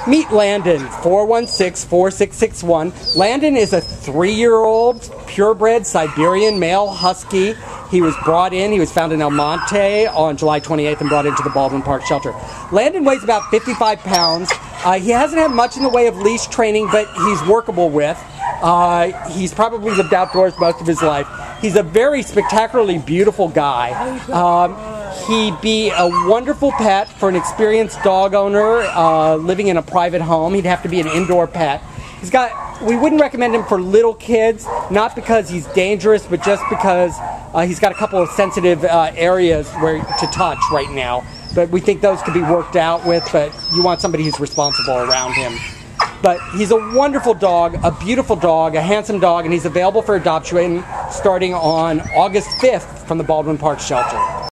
Meet Landon, 4164661. Landon is a 3-year-old purebred Siberian male husky. He was brought in, he was found in Monte on July 28th and brought into the Baldwin Park Shelter. Landon weighs about 55 pounds. He hasn't had much in the way of leash training, but he's workable with. He's probably lived outdoors most of his life. He's a very spectacularly beautiful guy. He'd be a wonderful pet for an experienced dog owner living in a private home. He'd have to be an indoor pet. We wouldn't recommend him for little kids, not because he's dangerous, but just because he's got a couple of sensitive areas to touch right now. But we think those could be worked out with, but you want somebody who's responsible around him. But he's a wonderful dog, a beautiful dog, a handsome dog, and he's available for adoption starting on August 5th from the Baldwin Park Shelter.